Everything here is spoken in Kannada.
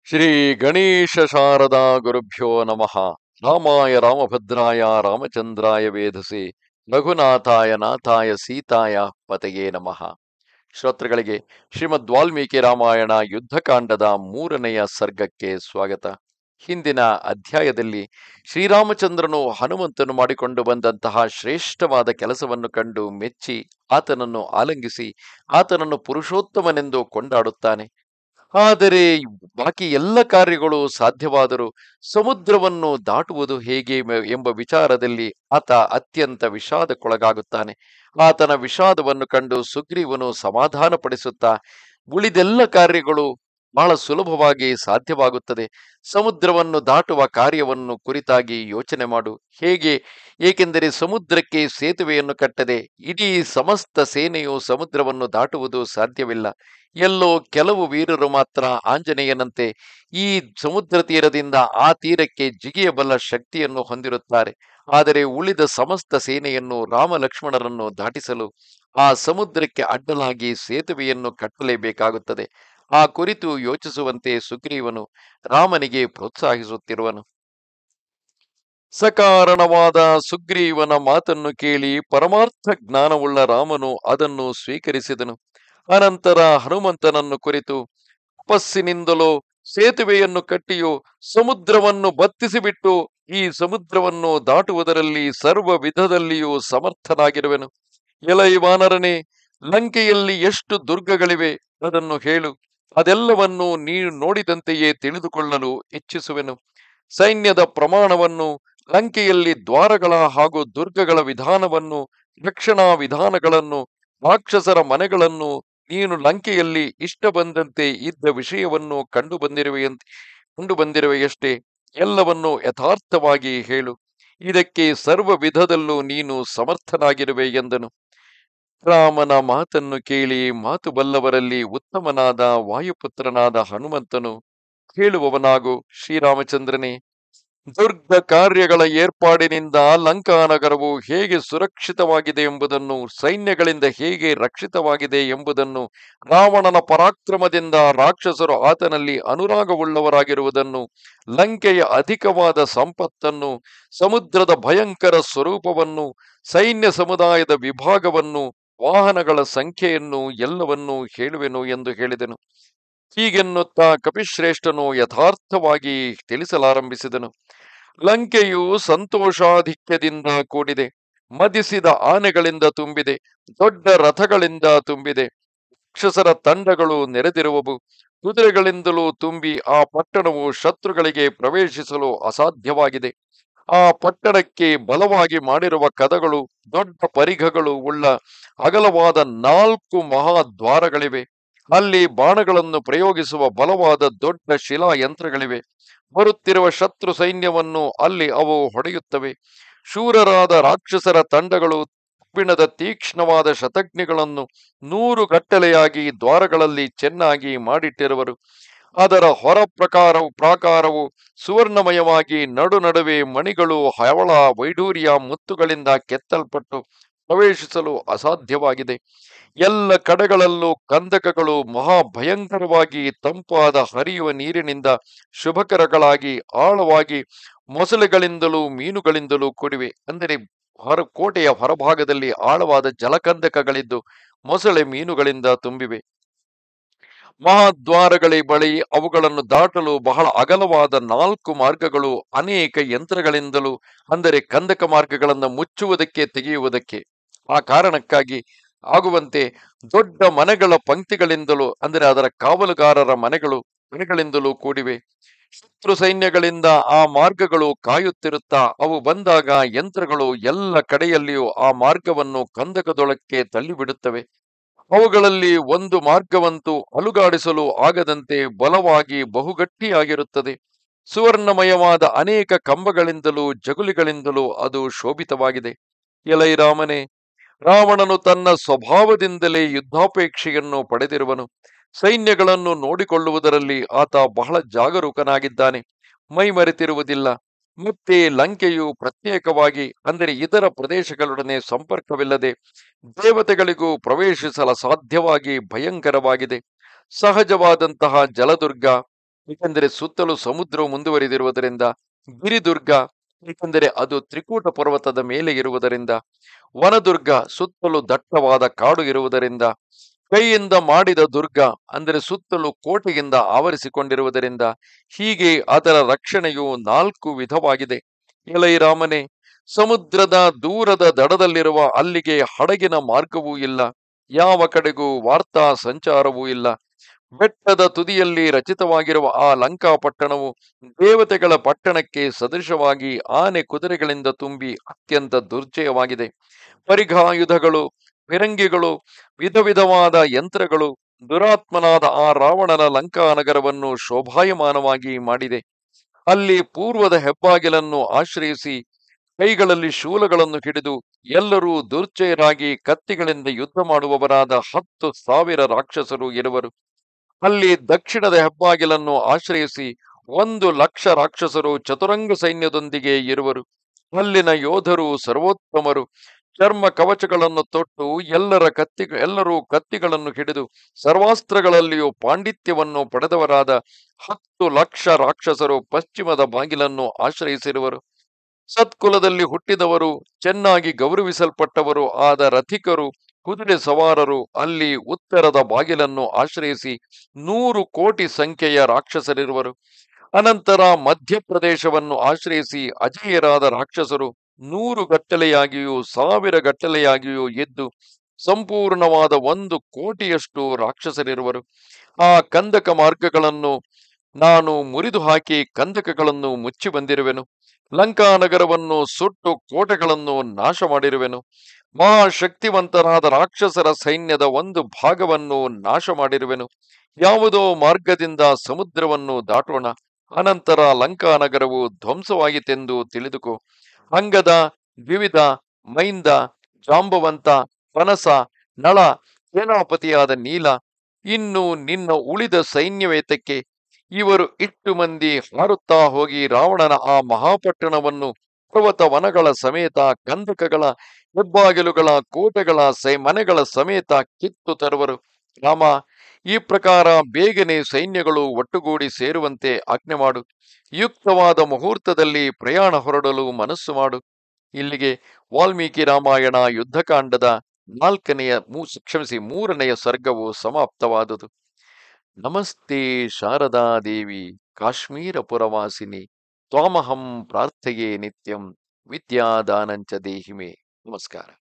ಶ್ರೀ ಗಣೇಶ ಶಾರದಾ ಗುರುಭ್ಯೋ ನಮಃ. ರಾಮಾಯ ರಾಮಭದ್ರಾಯ ರಾಮಚಂದ್ರಾಯ ವೇಧಸೆ ರಘುನಾಥಾಯ ನಾಥಾಯ ಸೀತಾಯ ಪತಯೇ ನಮಃ. ಶ್ರೋತೃಗಳಿಗೆ ಶ್ರೀಮದ್ ವಾಲ್ಮೀಕಿ ರಾಮಾಯಣ ಯುದ್ಧಕಾಂಡದ 3ನೆಯ ಸರ್ಗಕ್ಕೆ ಸ್ವಾಗತ. ಹಿಂದಿನ ಅಧ್ಯಾಯದಲ್ಲಿ ಶ್ರೀರಾಮಚಂದ್ರನು ಹನುಮಂತನು ಮಾಡಿಕೊಂಡು ಬಂದಂತಹ ಶ್ರೇಷ್ಠವಾದ ಕೆಲಸವನ್ನು ಕಂಡು ಮೆಚ್ಚಿ ಆತನನ್ನು ಆಲಂಗಿಸಿ ಆತನನ್ನು ಪುರುಷೋತ್ತಮನೆಂದು ಕೊಂಡಾಡುತ್ತಾನೆ. ಆದರೆ ಬಾಕಿ ಎಲ್ಲ ಕಾರ್ಯಗಳು ಸಾಧ್ಯವಾದರೂ ಸಮುದ್ರವನ್ನು ದಾಟುವುದು ಹೇಗೆ ಎಂಬ ವಿಚಾರದಲ್ಲಿ ಆತ ಅತ್ಯಂತ ವಿಷಾದಕ್ಕೊಳಗಾಗುತ್ತಾನೆ. ಆತನ ವಿಷಾದವನ್ನು ಕಂಡು ಸುಗ್ರೀವನು ಸಮಾಧಾನಪಡಿಸುತ್ತಾ, ಉಳಿದೆಲ್ಲ ಕಾರ್ಯಗಳು ಬಹಳ ಸುಲಭವಾಗಿ ಸಾಧ್ಯವಾಗುತ್ತದೆ. ಸಮುದ್ರವನ್ನು ದಾಟುವ ಕಾರ್ಯವನ್ನು ಕುರಿತಾಗಿ ಯೋಚನೆ ಮಾಡು. ಹೇಗೆ? ಏಕೆಂದರೆ ಸಮುದ್ರಕ್ಕೆ ಸೇತುವೆಯನ್ನು ಕಟ್ಟದೆ ಇಡೀ ಸಮಸ್ತ ಸೇನೆಯು ಸಮುದ್ರವನ್ನು ದಾಟುವುದು ಸಾಧ್ಯವಿಲ್ಲ. ಎಲ್ಲೋ ಕೆಲವು ವೀರರು ಮಾತ್ರ ಆಂಜನೇಯನಂತೆ ಈ ಸಮುದ್ರ ತೀರದಿಂದ ಆ ತೀರಕ್ಕೆ ಜಿಗಿಯಬಲ್ಲ ಶಕ್ತಿಯನ್ನು ಹೊಂದಿರುತ್ತಾರೆ. ಆದರೆ ಉಳಿದ ಸಮಸ್ತ ಸೇನೆಯನ್ನು ರಾಮ ಲಕ್ಷ್ಮಣರನ್ನು ದಾಟಿಸಲು ಆ ಸಮುದ್ರಕ್ಕೆ ಅಡ್ಡಲಾಗಿ ಸೇತುವೆಯನ್ನು ಕಟ್ಟಲೇಬೇಕಾಗುತ್ತದೆ. ಆ ಕುರಿತು ಯೋಚಿಸುವಂತೆ ಸುಗ್ರೀವನು ರಾಮನಿಗೆ ಪ್ರೋತ್ಸಾಹಿಸುತ್ತಿರುವನು. ಸಕಾರಣವಾದ ಸುಗ್ರೀವನ ಮಾತನ್ನು ಕೇಳಿ ಪರಮಾರ್ಥ ಜ್ಞಾನವುಳ್ಳ ರಾಮನು ಅದನ್ನು ಸ್ವೀಕರಿಸಿದನು. ಅನಂತರ ಹನುಮಂತನನ್ನು ಕುರಿತು, ತಪಸ್ಸಿನಿಂದಲೋ ಸೇತುವೆಯನ್ನು ಕಟ್ಟಿಯೋ ಸಮುದ್ರವನ್ನು ಬತ್ತಿಸಿಬಿಟ್ಟು ಈ ಸಮುದ್ರವನ್ನು ದಾಟುವುದರಲ್ಲಿ ಸರ್ವ ವಿಧದಲ್ಲಿಯೂ ಸಮರ್ಥನಾಗಿರುವೆನು. ಎಲೈ ವಾನರನೇ, ಲಂಕೆಯಲ್ಲಿ ಎಷ್ಟು ದುರ್ಗಗಳಿವೆ ಅದನ್ನು ಹೇಳು. ಅದೆಲ್ಲವನ್ನು ನೀನು ನೋಡಿದಂತೆಯೇ ತಿಳಿದುಕೊಳ್ಳಲು ಇಚ್ಛಿಸುವೆನು. ಸೈನ್ಯದ ಪ್ರಮಾಣವನ್ನು, ಲಂಕೆಯಲ್ಲಿ ದ್ವಾರಗಳ ಹಾಗೂ ದುರ್ಗಗಳ ವಿಧಾನವನ್ನು, ರಕ್ಷಣಾ ವಿಧಾನಗಳನ್ನು, ರಾಕ್ಷಸರ ಮನೆಗಳನ್ನು, ನೀನು ಲಂಕೆಯಲ್ಲಿ ಇಷ್ಟ ಬಂದಂತೆ ಇದ್ದ ವಿಷಯವನ್ನು ಕಂಡು ಬಂದಿರುವೆಯಷ್ಟೇ. ಎಲ್ಲವನ್ನು ಯಥಾರ್ಥವಾಗಿ ಹೇಳು. ಇದಕ್ಕೆ ಸರ್ವ ವಿಧದಲ್ಲೂ ನೀನು ಸಮರ್ಥನಾಗಿರುವೆ ಎಂದನು. ರಾಮನ ಮಾತನ್ನು ಕೇಳಿ ಮಾತು ಬಲ್ಲವರಲ್ಲಿ ಉತ್ತಮನಾದ ವಾಯುಪುತ್ರನಾದ ಹನುಮಂತನು, ಹೇಳುವವನಾಗು ಶ್ರೀರಾಮಚಂದ್ರನೇ, ದುರ್ಗ ಕಾರ್ಯಗಳ ಏರ್ಪಾಡಿನಿಂದ ಲಂಕಾನಗರವು ಹೇಗೆ ಸುರಕ್ಷಿತವಾಗಿದೆ ಎಂಬುದನ್ನು, ಸೈನ್ಯಗಳಿಂದ ಹೇಗೆ ರಕ್ಷಿತವಾಗಿದೆ ಎಂಬುದನ್ನು, ರಾವಣನ ಪರಾಕ್ರಮದಿಂದ ರಾಕ್ಷಸರು ಆತನಲ್ಲಿ ಅನುರಾಗವುಳ್ಳವರಾಗಿರುವುದನ್ನು, ಲಂಕೆಯ ಅಧಿಕವಾದ ಸಂಪತ್ತನ್ನು, ಸಮುದ್ರದ ಭಯಂಕರ ಸ್ವರೂಪವನ್ನು, ಸೈನ್ಯ ಸಮುದಾಯದ ವಿಭಾಗವನ್ನು, ವಾಹನಗಳ ಸಂಖ್ಯೆಯನ್ನು ಎಲ್ಲವನ್ನೂ ಹೇಳುವೆನು ಎಂದು ಹೇಳಿದನು. ಹೀಗೆನ್ನುತ್ತಾ ಕಪಿಶ್ರೇಷ್ಠನು ಯಥಾರ್ಥವಾಗಿ ತಿಳಿಸಲಾರಂಭಿಸಿದನು. ಲಂಕೆಯು ಸಂತೋಷಾಧಿಕ್ಯದಿಂದ ಕೂಡಿದೆ. ಮದಿಸಿದ ಆನೆಗಳಿಂದ ತುಂಬಿದೆ. ದೊಡ್ಡ ರಥಗಳಿಂದ ತುಂಬಿದೆ. ರಾಕ್ಷಸರ ತಂಡಗಳು ನೆರೆದಿರುವವು. ಕುದುರೆಗಳಿಂದಲೂ ತುಂಬಿ ಆ ಪಟ್ಟಣವು ಶತ್ರುಗಳಿಗೆ ಪ್ರವೇಶಿಸಲು ಅಸಾಧ್ಯವಾಗಿದೆ. ಆ ಪಟ್ಟಣಕ್ಕೆ ಬಲವಾಗಿ ಮಾಡಿರುವ ಕದಗಳು, ದೊಡ್ಡ ಪರಿಘಗಳು ಉಳ್ಳ ಅಗಲವಾದ 4 ಮಹಾದ್ವಾರಗಳಿವೆ. ಅಲ್ಲಿ ಬಾಣಗಳನ್ನು ಪ್ರಯೋಗಿಸುವ ಬಲವಾದ ದೊಡ್ಡ ಶಿಲಾ ಯಂತ್ರಗಳಿವೆ. ಬರುತ್ತಿರುವ ಶತ್ರು ಸೈನ್ಯವನ್ನು ಅಲ್ಲಿ ಅವು ಹೊಡೆಯುತ್ತವೆ. ಶೂರರಾದ ರಾಕ್ಷಸರ ತಂಡಗಳು ಕಬ್ಬಿಣದ ತೀಕ್ಷ್ಣವಾದ ಶತಘ್ನಿಗಳನ್ನು 100 ಗಟ್ಟಲೆಯಾಗಿ ದ್ವಾರಗಳಲ್ಲಿ ಚೆನ್ನಾಗಿ ಮಾಡಿಟ್ಟಿರುವರು. ಅದರ ಹೊರ ಪ್ರಾಕಾರವು ಸುವರ್ಣಮಯವಾಗಿ ನಡುವೆ ಮಣಿಗಳು, ಹವಳ, ವೈಡೂರ್ಯ, ಮುತ್ತುಗಳಿಂದ ಕೆತ್ತಲ್ಪಟ್ಟು ಪ್ರವೇಶಿಸಲು ಅಸಾಧ್ಯವಾಗಿದೆ. ಎಲ್ಲ ಕಡೆಗಳಲ್ಲೂ ಕಂದಕಗಳು ಮಹಾಭಯಂಕರವಾಗಿ ತಂಪಾದ ಹರಿಯುವ ನೀರಿನಿಂದ ಶುಭಕರಗಳಾಗಿ ಆಳವಾಗಿ ಮೊಸಳೆಗಳಿಂದಲೂ ಮೀನುಗಳಿಂದಲೂ ಕೂಡಿವೆ. ಅಂದರೆ ಕೋಟೆಯ ಹೊರಭಾಗದಲ್ಲಿ ಆಳವಾದ ಜಲಕಂದಕಗಳಿದ್ದು ಮೊಸಳೆ ಮೀನುಗಳಿಂದ ತುಂಬಿವೆ. ಮಹಾದ್ವಾರಗಳ ಬಳಿ ಅವುಗಳನ್ನು ದಾಟಲು ಬಹಳ ಅಗಲವಾದ 4 ಮಾರ್ಗಗಳು ಅನೇಕ ಯಂತ್ರಗಳಿಂದಲೂ, ಅಂದರೆ ಕಂದಕ ಮಾರ್ಗಗಳನ್ನು ಮುಚ್ಚುವುದಕ್ಕೆ ತೆಗೆಯುವುದಕ್ಕೆ ಆ ಕಾರಣಕ್ಕಾಗಿ ಆಗುವಂತೆ ದೊಡ್ಡ ಮನೆಗಳ ಪಂಕ್ತಿಗಳಿಂದಲೂ, ಅಂದರೆ ಅದರ ಕಾವಲುಗಾರರ ಮನೆಗಳಿಂದಲೂ ಕೂಡಿವೆ. ಶತ್ರು ಸೈನ್ಯಗಳಿಂದ ಆ ಮಾರ್ಗಗಳು ಕಾಯುತ್ತಿರುತ್ತಾ ಅವು ಬಂದಾಗ ಯಂತ್ರಗಳು ಎಲ್ಲ ಕಡೆಯಲ್ಲಿಯೂ ಆ ಮಾರ್ಗವನ್ನು ಕಂದಕದೊಳಕ್ಕೆ ತಳ್ಳಿಬಿಡುತ್ತವೆ. ಅವುಗಳಲ್ಲಿ ಒಂದು ಮಾರ್ಗವಂತೂ ಅಲುಗಾಡಿಸಲು ಆಗದಂತೆ ಬಲವಾಗಿ ಬಹುಗಟ್ಟಿಯಾಗಿರುತ್ತದೆ. ಸುವರ್ಣಮಯವಾದ ಅನೇಕ ಕಂಬಗಳಿಂದಲೂ ಜಗುಲಿಗಳಿಂದಲೂ ಅದು ಶೋಭಿತವಾಗಿದೆ. ಎಲೈ ರಾಮನೇ, ರಾವಣನು ತನ್ನ ಸ್ವಭಾವದಿಂದಲೇ ಯುದ್ಧಾಪೇಕ್ಷೆಯನ್ನು ಪಡೆದಿರುವನು. ಸೈನ್ಯಗಳನ್ನು ನೋಡಿಕೊಳ್ಳುವುದರಲ್ಲಿ ಆತ ಬಹಳ ಜಾಗರೂಕನಾಗಿದ್ದಾನೆ, ಮೈಮರೆತಿರುವುದಿಲ್ಲ. ಮತ್ತೆ ಲಂಕೆಯು ಪ್ರತ್ಯೇಕವಾಗಿ, ಅಂದರೆ ಇತರ ಪ್ರದೇಶಗಳೊಡನೆ ಸಂಪರ್ಕವಿಲ್ಲದೆ ದೇವತೆಗಳಿಗೂ ಪ್ರವೇಶಿಸಲು ಸಾಧ್ಯವಾಗಿ ಭಯಂಕರವಾಗಿದೆ. ಸಹಜವಾದಂತಹ ಜಲದುರ್ಗ, ಏಕೆಂದರೆ ಸುತ್ತಲೂ ಸಮುದ್ರವು ಮುಂದುವರಿದಿರುವುದರಿಂದ. ಗಿರಿದುರ್ಗ, ಏಕೆಂದರೆ ಅದು ತ್ರಿಕೂಟ ಪರ್ವತದ ಮೇಲೆ ಇರುವುದರಿಂದ. ವನದುರ್ಗ, ಸುತ್ತಲೂ ದಟ್ಟವಾದ ಕಾಡು ಇರುವುದರಿಂದ. ಕೈಯಿಂದ ಮಾಡಿದ ದುರ್ಗ, ಅಂದರೆ ಸುತ್ತಲೂ ಕೋಟೆಯಿಂದ ಆವರಿಸಿಕೊಂಡಿರುವುದರಿಂದ. ಹೀಗೆ ಅದರ ರಕ್ಷಣೆಯು 4 ವಿಧವಾಗಿದೆ. ಎಲೈ ರಾಮನೇ, ಸಮುದ್ರದ ದೂರದ ದಡದಲ್ಲಿರುವ ಅಲ್ಲಿಗೆ ಹಡಗಿನ ಮಾರ್ಗವೂ ಇಲ್ಲ, ಯಾವ ಕಡೆಗೂ ವಾರ್ತಾ ಸಂಚಾರವೂ ಇಲ್ಲ. ಬೆಟ್ಟದ ತುದಿಯಲ್ಲಿ ರಚಿತವಾಗಿರುವ ಆ ಲಂಕಾಪಟ್ಟಣವು ದೇವತೆಗಳ ಪಟ್ಟಣಕ್ಕೆ ಸದೃಶವಾಗಿ ಆನೆ ಕುದುರೆಗಳಿಂದ ತುಂಬಿ ಅತ್ಯಂತ ದುರ್ಜಯವಾಗಿದೆ. ಪರಿಘಾಯುಧಗಳು, ಫಿರಂಗಿಗಳು, ವಿಧ ವಿಧವಾದ ಯಂತ್ರಗಳು ದುರಾತ್ಮನಾದ ಆ ರಾವಣನ ಲಂಕಾ ನಗರವನ್ನು ಶೋಭಾಯಮಾನವಾಗಿ ಮಾಡಿದೆ. ಅಲ್ಲಿ ಪೂರ್ವದ ಹೆಬ್ಬಾಗಿಲನ್ನು ಆಶ್ರಯಿಸಿ ಕೈಗಳಲ್ಲಿ ಶೂಲಗಳನ್ನು ಹಿಡಿದು ಎಲ್ಲರೂ ದುರ್ಜಯರಾಗಿ ಕತ್ತಿಗಳಿಂದ ಯುದ್ಧ ಮಾಡುವವರಾದ 10,000 ರಾಕ್ಷಸರು ಇರುವರು. ಅಲ್ಲಿ ದಕ್ಷಿಣದ ಹೆಬ್ಬಾಗಿಲನ್ನು ಆಶ್ರಯಿಸಿ 1,00,000 ರಾಕ್ಷಸರು ಚತುರಂಗ ಸೈನ್ಯದೊಂದಿಗೆ ಇರುವರು. ಅಲ್ಲಿನ ಯೋಧರು ಸರ್ವೋತ್ತಮರು. ಚರ್ಮ ಕವಚಗಳನ್ನು ತೊಟ್ಟು ಎಲ್ಲರೂ ಕತ್ತಿಗಳನ್ನು ಹಿಡಿದು ಸರ್ವಾಸ್ತ್ರಗಳಲ್ಲಿಯೂ ಪಾಂಡಿತ್ಯವನ್ನು ಪಡೆದವರಾದ 10,00,000 ರಾಕ್ಷಸರು ಪಶ್ಚಿಮದ ಬಾಗಿಲನ್ನು ಆಶ್ರಯಿಸಿರುವರು. ಸತ್ಕುಲದಲ್ಲಿ ಹುಟ್ಟಿದವರು, ಚೆನ್ನಾಗಿ ಗೌರವಿಸಲ್ಪಟ್ಟವರು ಆದ ರಥಿಕರು, ಕುದುರೆ ಸವಾರರು ಅಲ್ಲಿ ಉತ್ತರದ ಬಾಗಿಲನ್ನು ಆಶ್ರಯಿಸಿ 100 ಕೋಟಿ ಸಂಖ್ಯೆಯ ರಾಕ್ಷಸರಿರುವರು. ಅನಂತರ ಮಧ್ಯಪ್ರದೇಶವನ್ನು ಆಶ್ರಯಿಸಿ ಅಜೇಯರಾದ ರಾಕ್ಷಸರು 100 ಗಟ್ಟಲೆಯಾಗಿಯೂ 1,000 ಗಟ್ಟಲೆಯಾಗಿಯೂ ಇದ್ದು ಸಂಪೂರ್ಣವಾದ 1 ಕೋಟಿಯಷ್ಟು ರಾಕ್ಷಸರಿರುವರು. ಆ ಕಂದಕ ಮಾರ್ಗಗಳನ್ನು ನಾನು ಮುರಿದು ಹಾಕಿ ಕಂದಕಗಳನ್ನು ಮುಚ್ಚಿ ಬಂದಿರುವೆನು. ಲಂಕಾನಗರವನ್ನು ಸುಟ್ಟು ಕೋಟೆಗಳನ್ನು ನಾಶ ಮಾಡಿರುವೆನು. ಮಹಾಶಕ್ತಿವಂತರಾದ ರಾಕ್ಷಸರ ಸೈನ್ಯದ 1 ಭಾಗವನ್ನು ನಾಶ ಮಾಡಿರುವೆನು. ಯಾವುದೋ ಮಾರ್ಗದಿಂದ ಸಮುದ್ರವನ್ನು ದಾಟೋಣ, ಅನಂತರ ಲಂಕಾನಗರವು ಧ್ವಂಸವಾಯಿತೆಂದು ತಿಳಿದುಕೋ. ಅಂಗದ, ದ್ವಿವಿಧ, ಮೈಂದ, ಜಾಂಬವಂತ, ಪನಸ, ನಳ, ಸೇನಾಪತಿಯಾದ ನೀಲ, ಇನ್ನು ನಿನ್ನ ಉಳಿದ ಸೈನ್ಯವೇತಕ್ಕೆ? ಇವರು ಇಷ್ಟು ಮಂದಿ ಹಾರುತ್ತಾ ಹೋಗಿ ರಾವಣನ ಆ ಮಹಾಪಟ್ಟಣವನ್ನು ಪರ್ವತ ವನಗಳ ಸಮೇತ, ಕಂದಕಗಳ, ಹೆಬ್ಬಾಗಿಲುಗಳ, ಕೋಟೆಗಳ, ಮನೆಗಳ ಸಮೇತ ಕಿತ್ತು ತರುವರು. ರಾಮ, ಈ ಪ್ರಕಾರ ಬೇಗನೆ ಸೈನ್ಯಗಳು ಒಟ್ಟುಗೂಡಿ ಸೇರುವಂತೆ ಆಜ್ಞೆ ಮಾಡು. ಯುಕ್ತವಾದ ಮುಹೂರ್ತದಲ್ಲಿ ಪ್ರಯಾಣ ಹೊರಡಲು ಮನಸ್ಸು ಮಾಡು. ಇಲ್ಲಿಗೆ ವಾಲ್ಮೀಕಿ ರಾಮಾಯಣ ಯುದ್ಧಕಾಂಡದ 3ನೆಯ ಸರ್ಗವು ಸಮಾಪ್ತವಾದುದು. ನಮಸ್ತೆ ಶಾರದಾ ದೇವಿ ಕಾಶ್ಮೀರ ಪುರವಾಸಿನಿ, ತ್ವಾಮಹಂ ಪ್ರಾರ್ಥಯೇ ನಿತ್ಯಂ ವಿದ್ಯಾದಾನಂಚ ದೇಹಿಮೆ. ನಮಸ್ಕಾರ.